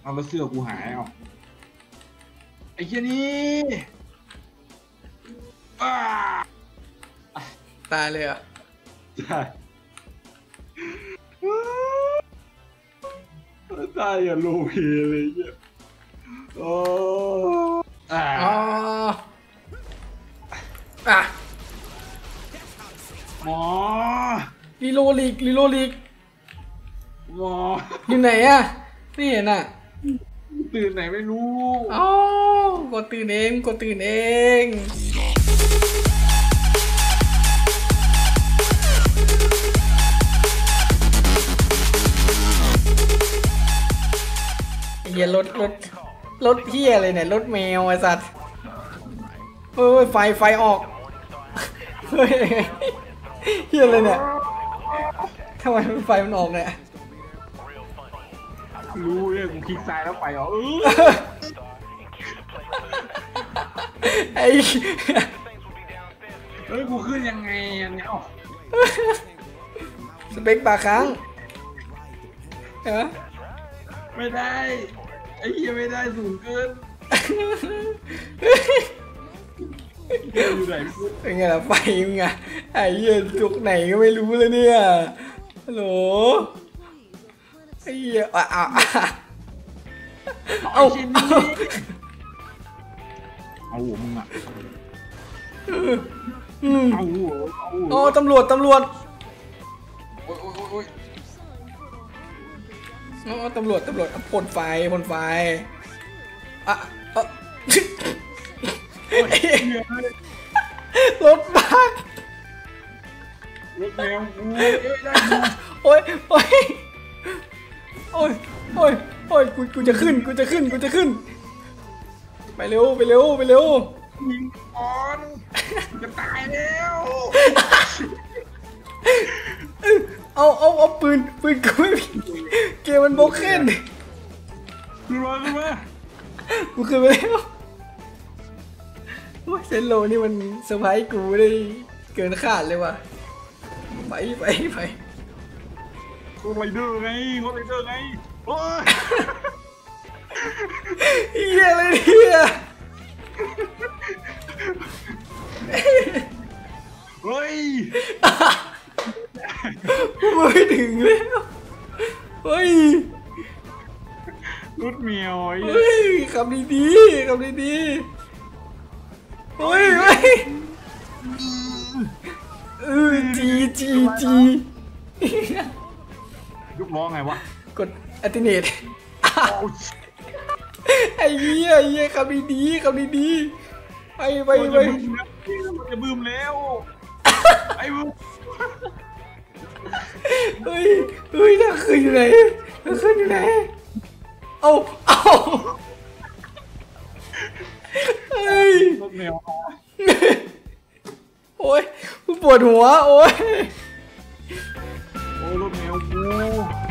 เอาแล้วเสื้อกูหายเอาไอ้เหี้ยนี่ตายเลยอ่ะใช่ตายอย่าโลเพเลยเนี่ยโอ้อ่ะหมอลีโลลีกหมออยู่ไหนอ่ะไม่เห็นอ่ะตื่นไหนไม่รู้อ๋อกดตื่นเองเหี้ยรถเหี้ยอะไรเนี่ยรถแมวไอ้สัตว์เฮ้ยไฟออกเฮ้ยเหี้ยอะไรเนี่ยทำไมไฟมันออกเนี่ยรู้เนี่ยกูคลิกซ้ายแล้วไปเหรอไอ้เฮ้ยกูขึ้นยังไงอันเนี้ยสเปคบาร์ค้างเหรอไม่ได้ไอ้เหี้ยไม่ได้สูงเกินอยู่ไหนเป็นไงล่ะไฟมึงอะไอ้เหี้ยจุกไหนก็ไม่รู้เลยเนี่ยฮัลโหลไอ้เหี้ยเอาหัวมึงอะเอาตำรวจโอ้ยอ๋อตำรวจพ่นไฟอ่ะรถบักรถแมวกูโอ้ยกูจะขึ้นไปเร็วยิงก่อนจะตายแล้วเอาปืนกูไม่มีเกมมันบล็อกเก้นขึ้นมากูขึ้นไปแล้วเซนโลนี่มันเซอร์ไพรส์กูได้เกินคาดเลยว่ะไปโคตรไรเดอร์ไงโอ้ยเหี้ยอะไรเนี่ยเฮ้ยไม่ถึงแล้วเฮ้ยรถเมียวเฮ้ยขับดีเฮ้ยจียุกล้อไงวะกดอัลติเนตไอ้เหี้ยขับดีไปมันจะบึ้มแล้วไอ้บึ้มเฮ้ยถ้าขึ้นอยู่ไหนเอาเฮ้ยรถแมวโอ้ยกูปวดหัวโอ้ยรถแมวกู